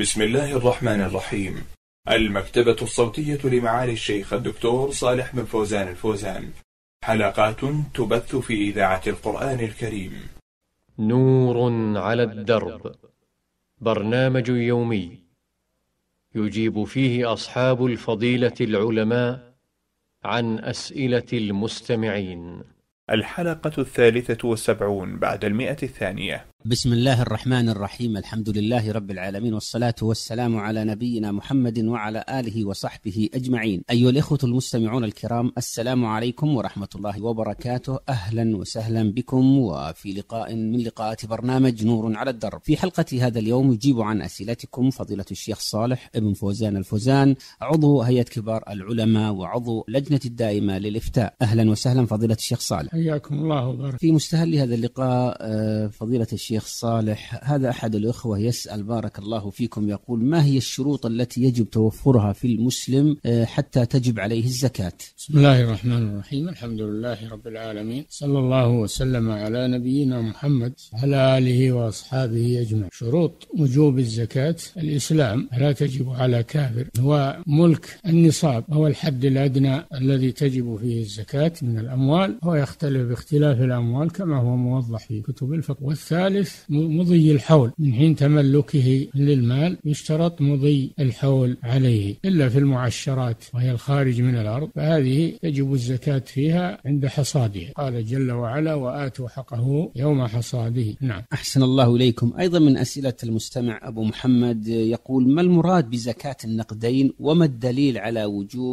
بسم الله الرحمن الرحيم. المكتبة الصوتية لمعالي الشيخ الدكتور صالح بن فوزان الفوزان، حلقات تبث في إذاعة القرآن الكريم. نور على الدرب، برنامج يومي يجيب فيه أصحاب الفضيلة العلماء عن أسئلة المستمعين. الحلقة 73 بعد 100. بسم الله الرحمن الرحيم. الحمد لله رب العالمين، والصلاة والسلام على نبينا محمد وعلى آله وصحبه أجمعين. أيها الإخوة المستمعون الكرام، السلام عليكم ورحمة الله وبركاته. أهلا وسهلا بكم وفي لقاء من لقاءات برنامج نور على الدرب. في حلقة هذا اليوم يجيب عن أسئلتكم فضيلة الشيخ صالح بن فوزان الفوزان، عضو هيئة كبار العلماء وعضو لجنة الدائمة للإفتاء. أهلا وسهلا فضيلة الشيخ صالح. حياكم الله وبارك. في مستهل هذا اللقاء فضيلة الشيخ صالح، هذا أحد الأخوة يسأل بارك الله فيكم، يقول: ما هي الشروط التي يجب توفرها في المسلم حتى تجب عليه الزكاة؟ بسم الله الرحمن الرحيم. الحمد لله رب العالمين، صلى الله وسلم على نبينا محمد وعلى آله وأصحابه أجمعين. شروط وجوب الزكاة: الإسلام، لا تجب على كافر، هو ملك النصاب، هو الحد الأدنى الذي تجب فيه الزكاة من الأموال، هو يختلف باختلاف الأموال كما هو موضح في كتب الفقه. والثالث مضي الحول، من حين تملكه للمال يشترط مضي الحول عليه، إلا في المعشرات وهي الخارج من الأرض، فهذه تجب الزكاة فيها عند حصادها. قال جل وعلا: وآتوا حقه يوم حصاده. نعم. أحسن الله إليكم. أيضا من أسئلة المستمع أبو محمد يقول: ما المراد بزكاة النقدين، وما الدليل على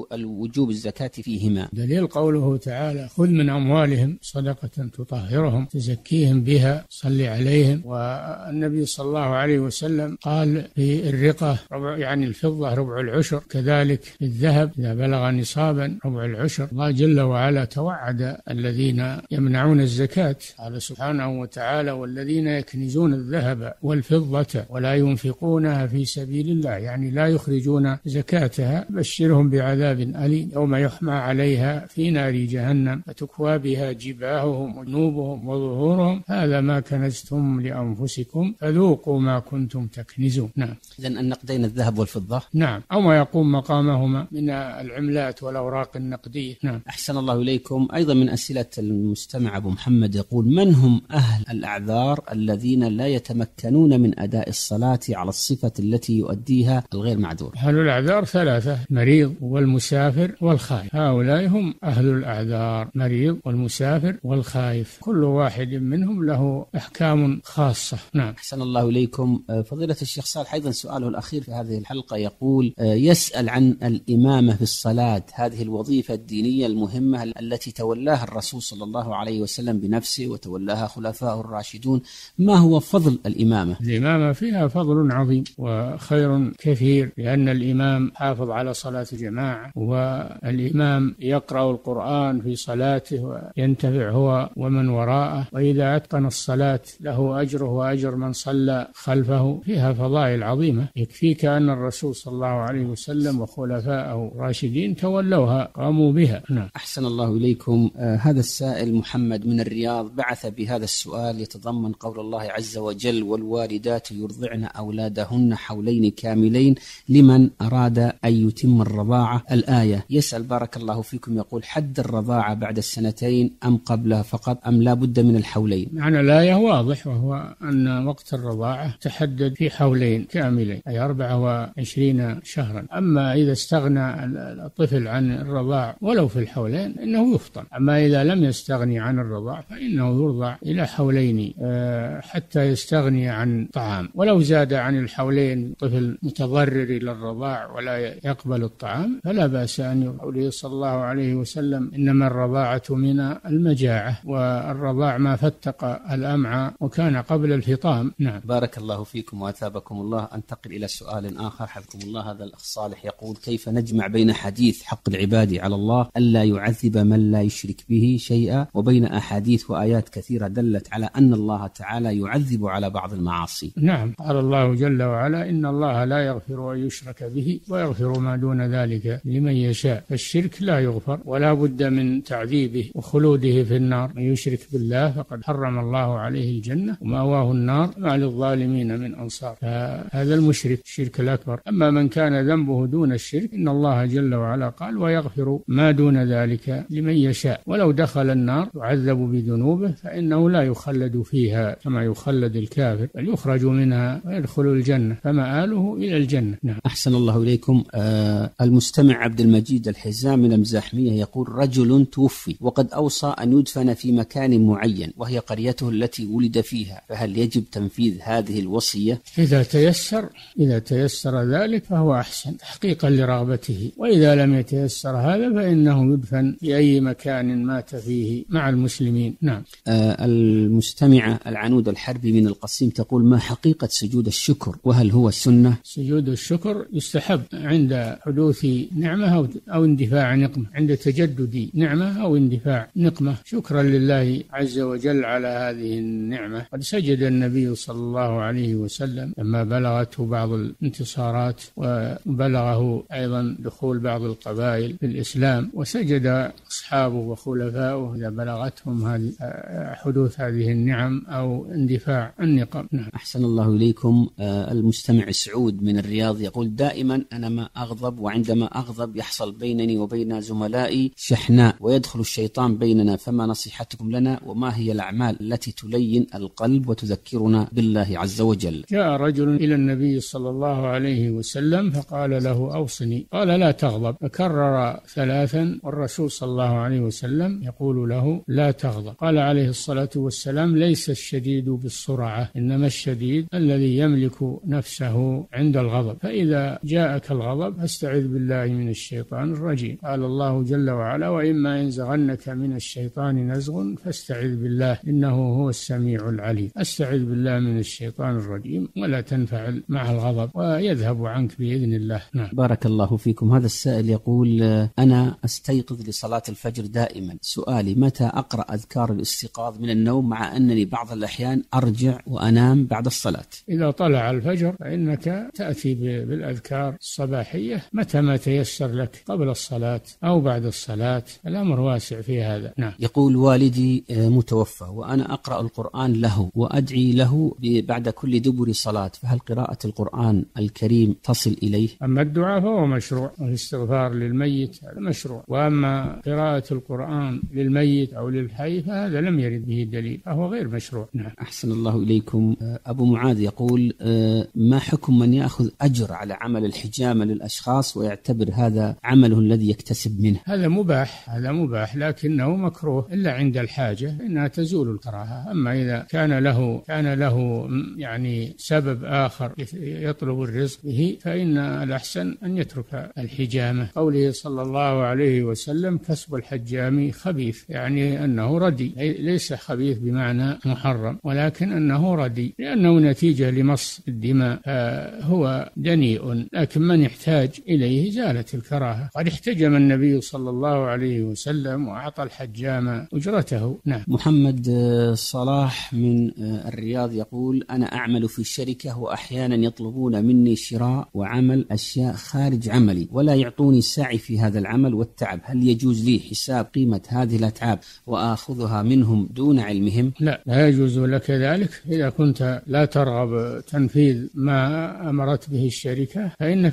وجوب الزكاة فيهما؟ دليل قوله تعالى: خذ من أموالهم صدقة تطهرهم تزكيهم بها صلي عليهم. والنبي صلى الله عليه وسلم قال في الرقة يعني الفضة ربع العشر، كذلك في الذهب إذا بلغ نصابا ربع العشر. الله جل وعلا توعد الذين يمنعون الزكاة، قال سبحانه وتعالى: والذين يكنزون الذهب والفضة ولا ينفقونها في سبيل الله، يعني لا يخرجون زكاتها، بشرهم بعذاب أليم يوم يحمى عليها في نار جهنم فتكوى بها جباههم وجنوبهم وظهورهم هذا ما كنزتم لأنفسكم فذوقوا ما كنتم تكنزون. نعم. إذن النقدين الذهب والفضة. نعم، أو ما يقوم مقامهما من العملات والأوراق النقدية. نعم. أحسن الله إليكم. أيضا من أسئلة المستمع أبو محمد يقول: من هم أهل الأعذار الذين لا يتمكنون من أداء الصلاة على الصفة التي يؤديها الغير معذور؟ أهل الأعذار ثلاثة: مريض والمسافر والخائف. هؤلاء هم أهل الأعذار: مريض والمسافر والخائف، كل واحد منهم له أحكام خاصة. نعم. أحسن الله إليكم. فضيلة الشيخ صالح، أيضا سؤاله الأخير في هذه الحلقة يقول: يسأل عن الإمامة في الصلاة، هذه الوظيفة الدينية المهمة التي تولاها الرسول صلى الله عليه وسلم بنفسه وتولاها خلفاء الراشدون، ما هو فضل الإمامة؟ الإمامة فيها فضل عظيم وخير كثير، لأن الإمام حافظ على صلاة الجماعة، والإمام يقرأ القرآن في صلاته وينتفع هو ومن وراءه، وإذا أتقن الصلاة له أجره وأجر من صلى خلفه، فيها فضائل عظيمة. يكفيك أن الرسول صلى الله عليه وسلم وخلفاءه الراشدين تولوها قاموا بها. نعم. أحسن الله إليكم. هذا السائل محمد من الرياض بعث بهذا السؤال يتضمن قول الله عز وجل: والوالدات يرضعن أولادهن حولين كاملين لمن أراد أن يتم الرضاعة، الآية. يسأل بارك الله فيكم، يقول: حد الرضاعة بعد السنتين أم قبلها فقط، أم لا بد من الحولين؟ معنى الآية واضح، وهو أن وقت الرضاعة تحدد في حولين كاملين، أي 24 شهرا. أما إذا استغنى الطفل عن الرضاع ولو في الحولين إنه يفطن. أما إذا لم يستغني عن الرضاع فإنه يرضع إلى حولين حتى يستغني عن طعام. ولو زاد عن الحولين طفل متضرر إلى الرضاع ولا يقبل الطعام فلا بأس أن يقول صلى الله عليه وسلم: إنما الرضاعة من المجاعة، والرضاع ما فتق الأمعاء وكان قبل الفطام. نعم. بارك الله فيكم وأثابكم الله. أنتقل إلى سؤال آخر حفظكم الله. هذا الأخ صالح يقول: كيف نجمع بين حديث حق العباد على الله ألا يعذب من لا يشرك به شيئا، وبين أحاديث وآيات كثيرة دلت على أن الله تعالى يعذب على بعض المعاصي؟ نعم. قال الله جل وعلا: إن الله لا يغفر أن يشرك به ويغفر ما دون ذلك لمن يشاء. فالشرك لا يغفر ولا بد من تعذيبه وخلوده في النار. من يشرك بالله فقد حرم الله عليه الجنة الجنة ومأواه النار ما للظالمين من أنصار. فهذا المشرك الشرك الأكبر. أما من كان ذنبه دون الشرك إن الله جل وعلا قال ويغفر ما دون ذلك لمن يشاء، ولو دخل النار يعذب بذنوبه فإنه لا يخلد فيها كما يخلد الكافر، بل يخرج منها ويدخل الجنة فمآله إلى الجنة. نعم. أحسن الله إليكم. المستمع عبد المجيد الحزام من المزاحمية يقول رجل توفي وقد أوصى أن يدفن في مكان معين وهي قريته التي ولد فيها، فهل يجب تنفيذ هذه الوصية؟ إذا تيسر ذلك فهو أحسن تحقيقا لرغبته، وإذا لم يتيسر هذا فإنه يدفن في أي مكان مات فيه مع المسلمين. نعم. المستمعة العنود الحربي من القصيم تقول ما حقيقة سجود الشكر وهل هو السنة؟ سجود الشكر يستحب عند حدوث نعمة أو اندفاع نقمة، عند تجدد نعمة أو اندفاع نقمة، شكرا لله عز وجل على هذه النعمة. قد سجد النبي صلى الله عليه وسلم لما بلغته بعض الانتصارات وبلغه أيضا دخول بعض القبائل في الإسلام، وسجد أصحابه وخلفائه إذا بلغتهم حدوث هذه النعم أو اندفاع النقم. نعم. أحسن الله إليكم. المستمع سعود من الرياض يقول دائما أنا ما أغضب، وعندما أغضب يحصل بينني وبين زملائي شحناء ويدخل الشيطان بيننا، فما نصيحتكم لنا وما هي الأعمال التي تلين القلب وتذكرنا بالله عز وجل؟ جاء رجل إلى النبي صلى الله عليه وسلم فقال له أوصني، قال لا تغضب، فكرر ثلاثا والرسول صلى الله عليه وسلم يقول له لا تغضب. قال عليه الصلاة والسلام ليس الشديد بالسرعة إنما الشديد الذي يملك نفسه عند الغضب، فإذا جاءك الغضب فاستعذ بالله من الشيطان الرجيم. قال الله جل وعلا وإما ينزغنك من الشيطان نزغ فاستعذ بالله إنه هو السميع العليم. استعذ بالله من الشيطان الرجيم ولا تنفعل مع الغضب ويذهب عنك بإذن الله. نعم. بارك الله فيكم. هذا السائل يقول أنا أستيقظ لصلاة الفجر دائما، سؤالي متى أقرأ أذكار الاستيقاظ من النوم مع أنني بعض الأحيان أرجع وأنام بعد الصلاة؟ إذا طلع الفجر فإنك تأتي بالأذكار الصباحية متى ما تيسر لك قبل الصلاة أو بعد الصلاة، الأمر واسع في هذا. نعم. يقول والدي متوفى وأنا أقرأ القرآن له وأدعي له بعد كل دبر صلاة، فهل قراءة القرآن الكريم تصل إليه؟ أما الدعاء فهو مشروع، والاستغفار للميت هذا مشروع، وأما قراءة القرآن للميت أو للحي فهذا لم يرد به دليل فهو غير مشروع. نعم. أحسن الله إليكم. أبو معاذ يقول ما حكم من يأخذ أجر على عمل الحجامة للأشخاص ويعتبر هذا عمله الذي يكتسب منه؟ هذا مباح لكنه مكروه إلا عند الحاجة إنها تزول الكراهة. أما إذا كان له يعني سبب آخر يطلب الرزق به فإن الأحسن أن يترك الحجامة. قوله صلى الله عليه وسلم كسب الحجام خبيث، يعني أنه ردي، ليس خبيث بمعنى محرم ولكن أنه ردي لأنه نتيجة لمص الدماء، هو دنيء، لكن من يحتاج إليه زالت الكراهة. قد احتجم النبي صلى الله عليه وسلم وأعطى الحجام أجرته. نعم. محمد صلاح من الرياض يقول أنا أعمل في شركة وأحيانا يطلبون مني شراء وعمل أشياء خارج عملي ولا يعطوني سعي في هذا العمل والتعب، هل يجوز لي حساب قيمة هذه الأتعاب وآخذها منهم دون علمهم؟ لا يجوز لك ذلك. إذا كنت لا ترغب تنفيذ ما أمرت به الشركة فإنك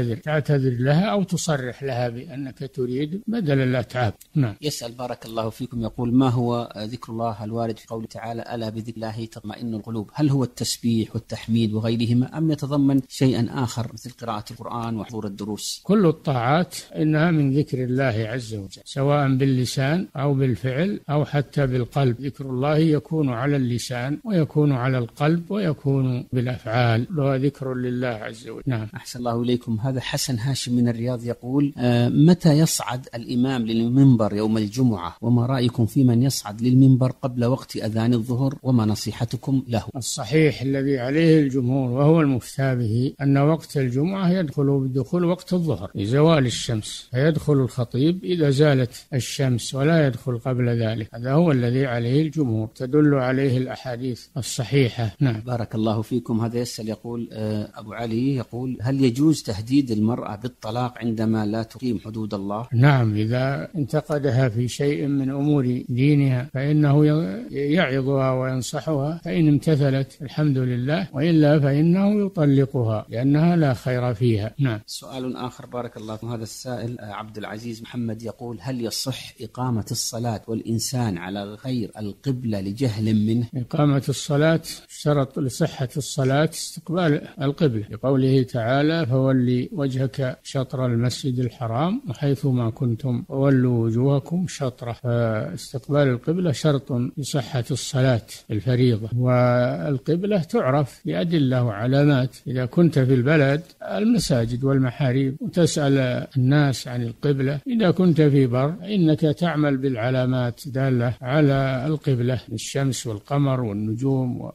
تعتذر لها أو تصرح لها بأنك تريد بدل الأتعاب. نعم. يسأل بارك الله فيكم يقول ما هو ذكر الله الوارد في قوله تعالى ألا بذكر الله تطمئن القلوب، هل هو التسبيح والتحميد وغيرهما أم يتضمن شيئا آخر مثل قراءة القرآن وحضور الدروس؟ كل الطاعات إنها من ذكر الله عز وجل سواء باللسان أو بالفعل أو حتى بالقلب. ذكر الله يكون على اللسان ويكون على القلب ويكون بالأفعال، وهو ذكر لله عز وجل. نعم. أحسن الله إليكم. هذا حسن هاشم من الرياض يقول متى يصعد الإمام للمنبر يوم الجمعة، وما رأيكم في من يصعد للمنبر قبل وقت أذان الظهر، وما نصيحتكم له؟ الصحيح الذي عليه الجمهور وهو المفتى به أن وقت الجمعة يدخل بدخول وقت الظهر لزوال الشمس، فيدخل الخطيب إذا زالت الشمس ولا يدخل قبل ذلك، هذا هو الذي عليه الجمهور، تدل عليه الأحاديث الصحيحة. نعم. بارك الله فيكم. هذا يسأل يقول أبو علي يقول هل يجوز تهديد المرأة بالطلاق عندما لا تقيم حدود الله؟ نعم، إذا انتقدها في شيء من أمور دينها فإنه يعظها ينصحها، فإن امتثلت الحمد لله، وإلا فإنه يطلقها لأنها لا خير فيها. نعم. سؤال آخر بارك الله فيكم. هذا السائل عبد العزيز محمد يقول: هل يصح إقامة الصلاة والإنسان على غير القبلة لجهل منه؟ إقامة الصلاة شرط لصحة الصلاة استقبال القبلة، لقوله تعالى: فولي وجهك شطر المسجد الحرام وحيث ما كنتم وولوا وجوهكم شطره. فاستقبال القبلة شرط لصحة الصلاة الفريضة، والقبلة تعرف بأدلة وعلامات. إذا كنت في البلد المساجد والمحاريب وتسأل الناس عن القبلة، إذا كنت في بر إنك تعمل بالعلامات دالة على القبلة، الشمس والقمر والنجوم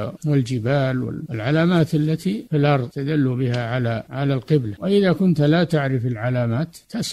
والجبال والعلامات التي في الأرض تدل بها على القبلة. وإذا كنت لا تعرف العلامات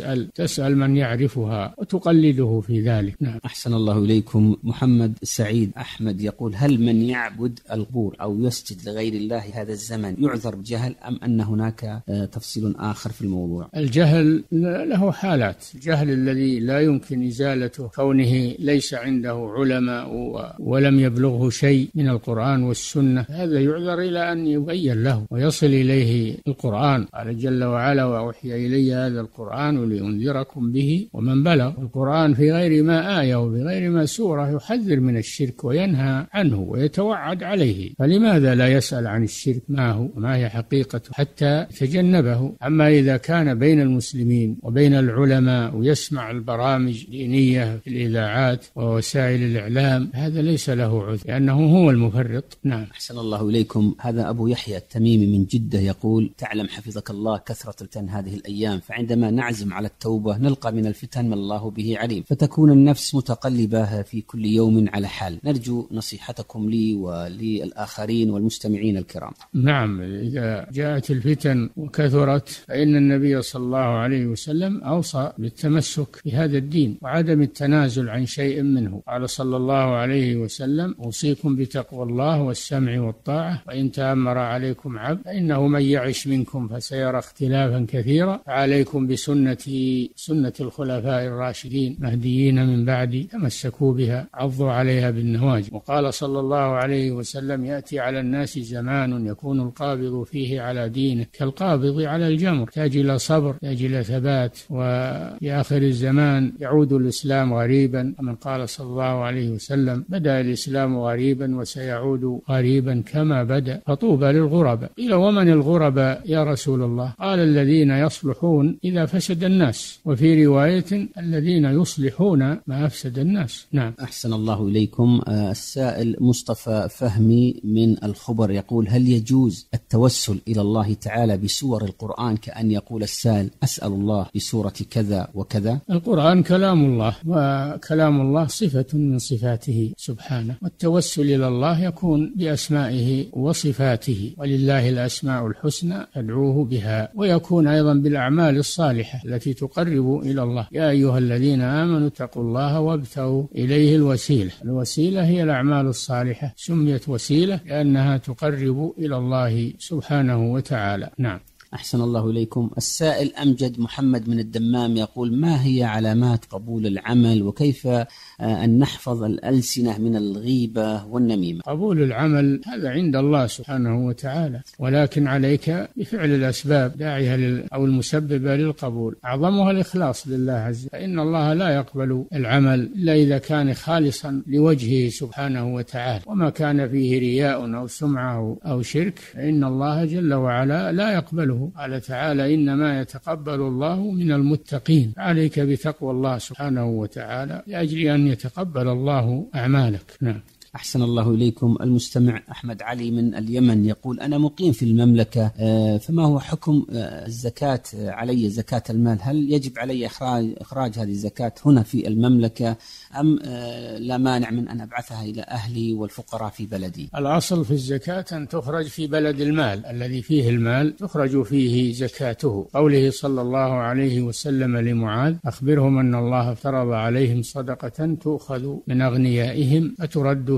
تسأل من يعرفها وتقلده في ذلك. نعم. أحسن الله إليكم. محمد سعيد أحمد يقول: هل من يعبد القبور أو يسجد لغير الله هذا الزمن يعذر بجهل، أم أن هناك تفصيل آخر في الموضوع؟ الجهل له حالات. الجهل الذي لا يمكن إزالته كونه ليس عنده علماء ولم يبلغه شيء من القرآن والسنة، هذا يعذر إلى أن يبين له ويصل إليه القرآن. قال جل وعلا: وأوحي إلي هذا القرآن لأنذركم به ومن بلغ. القرآن في غير ما آية وفي غير ما سورة يحذر من الشرك وينهى عنه ويتوعد عليه، فلماذا لا يسأل عن الشرك ما هو وما هي حقيقته حتى يتجنبه؟ أما إذا كان بين المسلمين وبين العلماء ويسمع البرامج دينية في الإذاعات ووسائل الإعلام، هذا ليس له عذر لأنه هو المفرط. نعم. أحسن الله إليكم. هذا أبو يحيى التميمي من جدة يقول: تعلم حفظك الله كثرة الفتن هذه الأيام، فعندما نعزم على التوبة نلقى من الفتن ما الله به عليم، فتكون النفس متقلبة في كل يوم على حال. نرجو نصيحتكم لي وللآخرين والمستمعين الكرام. نعم. إذا جاءت الفتن وكثرت فإن النبي صلى الله عليه وسلم أوصى بالتمسك بهذا الدين وعدم التنازل عن شيء منه. قال صلى الله عليه وسلم: أوصيكم بتقوى الله والسمع والطاعة، وإن تأمر عليكم عبد فإنه من يعش منكم فسيرى اختلافا كثيرا، فعليكم بسنتي سنة الخلفاء الراشدين مهديين من بعدي، تمسكوا بها عضوا عليها بالنواجذ. وقال صلى الله عليه وسلم: يأتي على الناس زمان يكون القابض فيه على دينه كالقابض على الجمر، يحتاج إلى صبر، يحتاج إلى ثبات. وفي آخر الزمان يعود الإسلام غريبا، ومن قال صلى الله عليه وسلم: بدأ الإسلام غريبا وسيعود غريبا كما بدأ، فطوبى للغرباء. قيل: ومن الغرباء يا رسول الله؟ قال: الذين يصلحون إذا فسد الناس، وفي رواية: الذين يصلحون ما أفسد الناس. نعم. أحسن الله إليكم. السائل مصطفى فهمي من الخبر يقول: هل يجوز التوسل إلى الله تعالى بسور القرآن كأن يقول السائل: أسأل الله بسورة كذا وكذا؟ القرآن كلام الله، وكلام الله صفة من صفاته سبحانه، والتوسل إلى الله يكون بأسمائه وصفاته، ولله الأسماء الحسنى فادعوه بها، ويكون أيضا بالأعمال الصالحة التي تقرب إلى الله. يا أيها الذين آمنوا اتقوا الله وابتغوا إليه الوسيلة. الوسيلة هي الأعمال الصالحة، سميت وسيلة لأنها تقرب إلى الله سبحانه وتعالى. نعم. أحسن الله إليكم. السائل أمجد محمد من الدمام يقول: ما هي علامات قبول العمل، وكيف أن نحفظ الألسنة من الغيبة والنميمة؟ قبول العمل هذا عند الله سبحانه وتعالى، ولكن عليك بفعل الأسباب داعية أو المسببة للقبول، أعظمها الإخلاص لله عز وجل، فإن الله لا يقبل العمل إلا إذا كان خالصا لوجهه سبحانه وتعالى، وما كان فيه رياء أو سمعة أو شرك فإن الله جل وعلا لا يقبله. قال تعالى: إنما يتقبل الله من المتقين. عليك بتقوى الله سبحانه وتعالى لأجل أن يتقبل الله أعمالك. نعم. أحسن الله إليكم. المستمع أحمد علي من اليمن يقول: أنا مقيم في المملكة، فما هو حكم الزكاة علي، زكاة المال؟ هل يجب علي إخراج هذه الزكاة هنا في المملكة، أم لا مانع من أن أبعثها إلى أهلي والفقراء في بلدي؟ الأصل في الزكاة أن تخرج في بلد المال الذي فيه المال، تخرج فيه زكاته. قوله صلى الله عليه وسلم لمعاذ: أخبرهم أن الله افترض عليهم صدقة تؤخذ من أغنيائهم فترد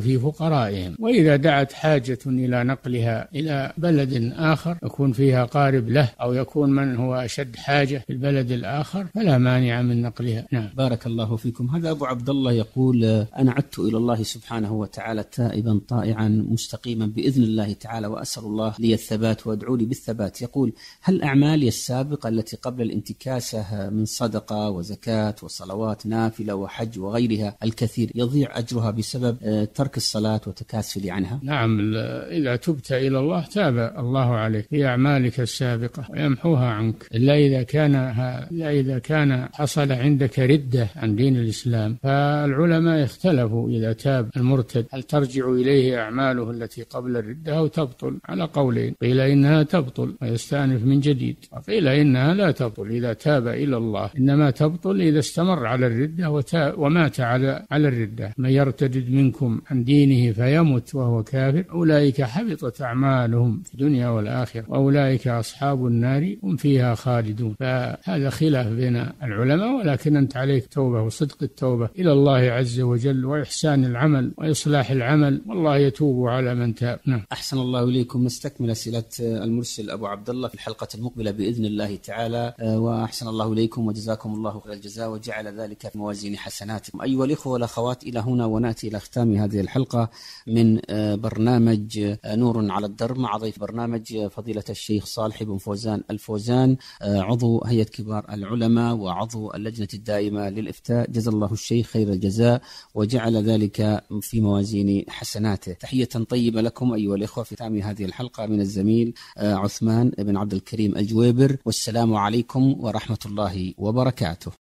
في فقرائهم. وإذا دعت حاجة إلى نقلها إلى بلد آخر يكون فيها قارب له، أو يكون من هو أشد حاجة في البلد الآخر، فلا مانع من نقلها. نعم. بارك الله فيكم. هذا أبو عبد الله يقول: أنا عدت إلى الله سبحانه وتعالى تائبا طائعا مستقيما بإذن الله تعالى، وأسأل الله لي الثبات وأدعو لي بالثبات. يقول: هل أعمالي السابقة التي قبل الانتكاسة من صدقة وزكاة وصلوات نافلة وحج وغيرها الكثير يضيع أجرها بسبب ترك الصلاة وتكاسلي عنها؟ نعم، إذا تبت إلى الله تاب الله عليك في أعمالك السابقة ويمحوها عنك، إلا إذا كان حصل عندك ردة عن دين الإسلام. فالعلماء اختلفوا إذا تاب المرتد هل ترجع إليه أعماله التي قبل الردة أو تبطل، على قولين: قيل إنها تبطل ويستأنف من جديد، وقيل إنها لا تبطل إذا تاب إلى الله، إنما تبطل إذا استمر على الردة ومات على الردة. من يرتد منكم عن دينه فيمت وهو كافر أولئك حبطت أعمالهم في الدنيا والآخرة وأولئك أصحاب النار هم فيها خالدون. فهذا خلاف بين العلماء، ولكن أنت عليك توبة وصدق التوبة إلى الله عز وجل وإحسان العمل وإصلاح العمل، والله يتوب على من تاب. نعم. أحسن الله إليكم. نستكمل أسئلة المرسل أبو عبد الله في الحلقة المقبلة بإذن الله تعالى. وأحسن الله إليكم وجزاكم الله خير الجزاء وجعل ذلك في موازين حسناتكم. أيها الإخوة والأخوات، إلى هنا ونأتي إلى ختام هذه الحلقة من برنامج نور على الدرب مع ضيف برنامج فضيلة الشيخ صالح بن فوزان الفوزان، عضو هيئة كبار العلماء وعضو اللجنة الدائمة للإفتاء. جزا الله الشيخ خير الجزاء وجعل ذلك في موازين حسناته. تحية طيبة لكم أيها الإخوة في ختام هذه الحلقة من الزميل عثمان بن عبد الكريم الجويبر، والسلام عليكم ورحمة الله وبركاته.